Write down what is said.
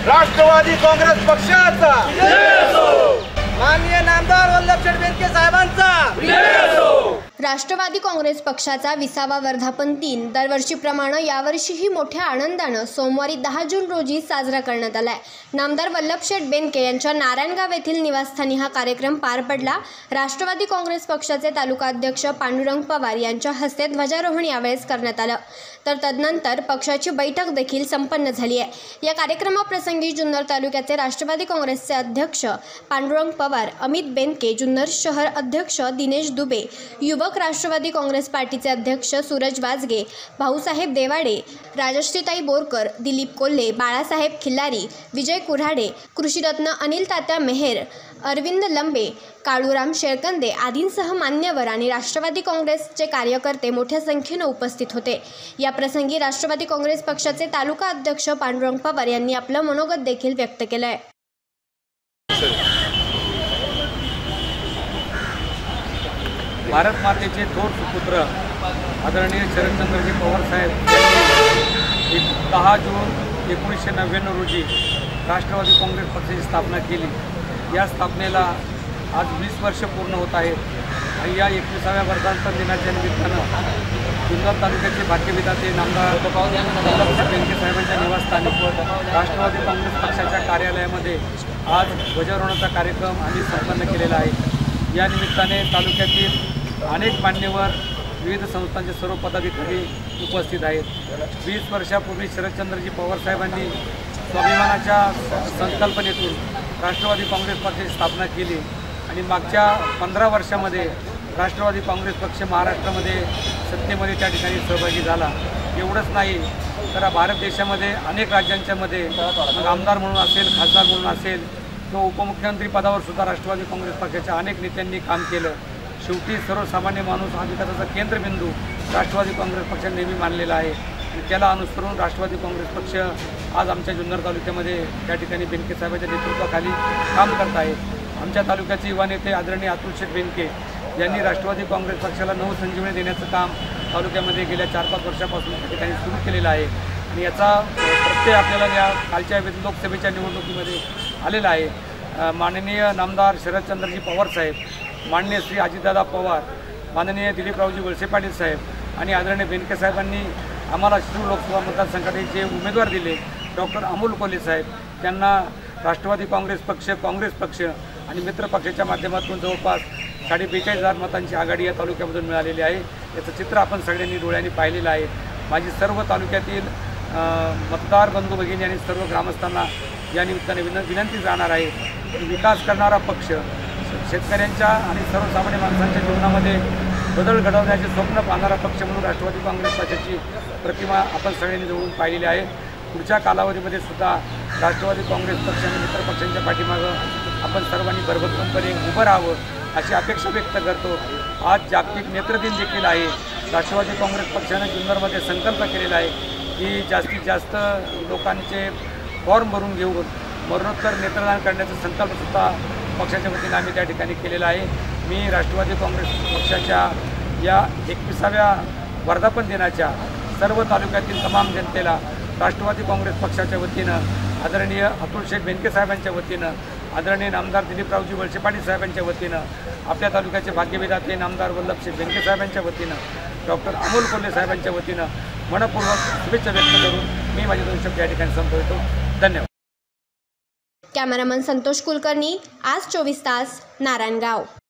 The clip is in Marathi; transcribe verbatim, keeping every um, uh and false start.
राष्ट्रवादी काँग्रेस पक्षाचा माननीय नामदार वल्लभशेठ बेनके साहेबांचा। राष्ट्रवादी काँग्रेस पक्षाचा विसावा वर्धापन दिन दरवर्षीप्रमाणे यावर्षीही मोठ्या आनंदाने सोमवारी दहा जून रोजी साजरा करण्यात आलाय। नामदार वल्लभशेठ बेनके यांच्या नारायणगाव येथील निवासस्थानी हा कार्यक्रम पार पडला। राष्ट्रवादी काँग्रेस पक्षाचे तालुका अध्यक्ष पांडुरंग पवार यांच्या हस्ते ध्वजारोहण यावेळेस करण्यात आलं, तर तदनंतर पक्षाची बैठक देखील संपन्न झाली आहे। या कार्यक्रमाप्रसंगी जुन्नर तालुक्याचे राष्ट्रवादी काँग्रेसचे अध्यक्ष पांडुरंग पवार, अमित बेनके, जुन्नर शहर अध्यक्ष दिनेश दुबे, युवक राष्ट्रवादी काँग्रेस पार्टीचे अध्यक्ष सूरज वाजगे, भाऊसाहेब देवाडे, राजश्रीताई बोरकर, दिलीप कोल्हे, बाळासाहेब खिल्लारी, विजय कुऱ्हाडे, कृषीरत्न अनिल तात्या मेहेर, अरविंद लंबे, काळूराम शेळकंदे आदींसह मान्यवर आणि राष्ट्रवादी काँग्रेसचे कार्यकर्ते मोठ्या संख्येने उपस्थित होते। या प्रसंगी राष्ट्रवादी काँग्रेस पक्षाचे तालुका अध्यक्ष पांडुरंग पवार यांनी आपलं मनोगत देखील व्यक्त केलं आहे। भारत मातेचे थोर सुपुत्र आदरणीय शरदचंद्रजी पवार साहेब यांनी दहा जून एकोणीसशे नव्याण्णव रोजी राष्ट्रवादी काँग्रेस पक्षाची स्थापना केली। या स्थापनेला आज वीस वर्ष पूर्ण होत आहेत आणि या एकविसाव्या वर्धापन दिनाच्या निमित्तानं जुन्नर तालुक्याचे भाग्यविधाते नामदार वल्लभशेठ बेनके साहेबांच्या निवासस्थानी राष्ट्रवादी काँग्रेस पक्षाच्या कार्यालयामध्ये आज ध्वजारोहणाचा कार्यक्रम आम्ही संपन्न केलेला आहे। या निमित्ताने तालुक्यातील अनेक मान्यवर, विविध संस्थांचे सर्व पदाधिकारी उपस्थित आहेत। वीस वर्षापूर्वी शरदचंद्रजी पवार साहेबांनी स्वाभिमानाच्या संकल्पनेतून राष्ट्रवादी काँग्रेस पक्षाची स्थापना केली आणि मागच्या पंधरा वर्षामध्ये राष्ट्रवादी काँग्रेस पक्ष महाराष्ट्रामध्ये सत्तेमध्ये त्या ठिकाणी सहभागी झाला। एवढंच नाही तर भारत देशामध्ये अनेक राज्यांच्यामध्ये मग आमदार म्हणून असेल, खासदार म्हणून असेल, तो उपमुख्यमंत्री पदावर सुद्धा राष्ट्रवादी काँग्रेस पक्षाच्या अनेक नेत्यांनी काम केलं। शेवटी सर्वसामान्य माणूस हा विकासाचा केंद्रबिंदू राष्ट्रवादी काँग्रेस पक्षाने नेहमी मानलेला आहे आणि त्याला अनुसरून राष्ट्रवादी काँग्रेस पक्ष आज आमच्या जुन्नर तालुक्यामध्ये त्या ठिकाणी बेनके साहेबांच्या नेतृत्वाखाली काम करत आहे। आमच्या तालुक्याचे युवा नेते आदरणीय अतुलशेठ बेनके यांनी राष्ट्रवादी काँग्रेस पक्षाला नवसंजीवनी देण्याचं काम तालुक्यामध्ये गेल्या चार पाच वर्षापासून त्या ठिकाणी सुरू केलेलं आहे आणि याचा प्रत्यय आपल्याला या कालच्या लोकसभेच्या निवडणुकीमध्ये आलेला आहे। माननीय नामदार शरदचंद्रजी पवार साहेब, माननीय श्री अजितदादा पवार, माननीय दिलीपरावजी वळसे पाटील साहेब आणि आदरणीय बेनके साहेबांनी आम्हाला शिरूर लोकसभा मतदारसंघाचे जे उमेदवार दिले डॉक्टर अमोल कोल्हे साहेब, त्यांना राष्ट्रवादी काँग्रेस पक्ष, काँग्रेस पक्ष आणि मित्र पक्षाच्या माध्यमातून जवळपास साडे बेचाळीस हजार मतांची आघाडी या तालुक्यामधून मिळालेली आहे। याचं चित्र आपण सगळ्यांनी डोळ्यांनी पाहिलेलं आहे। माझी सर्व तालुक्यातील मतदार बंधू भगिनी आणि सर्व ग्रामस्थांना या निमित्ताने विन विनंती जाणार आहे, विकास करणारा पक्ष, शेतकऱ्यांच्या आणि सर्वसामान्य माणसांच्या जीवनामध्ये बदल घडवण्याचे स्वप्न पाहणारा पक्ष म्हणून राष्ट्रवादी काँग्रेस पक्षाची प्रतिमा आपण सगळ्यांनी जवळून पाहिलेली आहे। पुढच्या कालावधीमध्ये सुद्धा राष्ट्रवादी काँग्रेस पक्ष आणि मित्र पक्षांच्या पाठीमागं आपण सर्वांनी भरभक्कमपणे उभं राहावं अशी अपेक्षा व्यक्त करतो। आज जागतिक नेत्रदिन देखील आहे। राष्ट्रवादी काँग्रेस पक्षाने जुन्नरमध्ये संकल्प केलेला आहे की जास्तीत जास्त लोकांचे फॉर्म भरून घेऊन मरणोत्तर नेत्रदान करण्याचा संकल्पसुद्धा पक्षाच्या वतीने आम्ही त्या ठिकाणी केलेला आहे। मी राष्ट्रवादी काँग्रेस पक्षाच्या या एकविसाव्या वर्धापन दिनाच्या सर्व तालुक्यातील तमाम जनतेला राष्ट्रवादी काँग्रेस पक्षाच्या वतीनं, आदरणीय अतुलशेठ बेनके साहेबांच्या वतीनं, आदरणीय नामदार दिलीपरावजी वळसे पाटील साहेबांच्या वतीनं, आपल्या तालुक्याचे भाग्यविधाते नामदार वल्लभशेठ बेनके साहेबांच्या वतीनं, डॉक्टर अमोल कोल्हे साहेबांच्या वतीनं मनपूर्वक शुभेच्छा व्यक्त करून मी माझे दोन शब्द या ठिकाणी संपवतो। धन्यवाद। कॅमेरामन संतोष कुलकर्णी, आज चोवीस तास, नारायणगाव।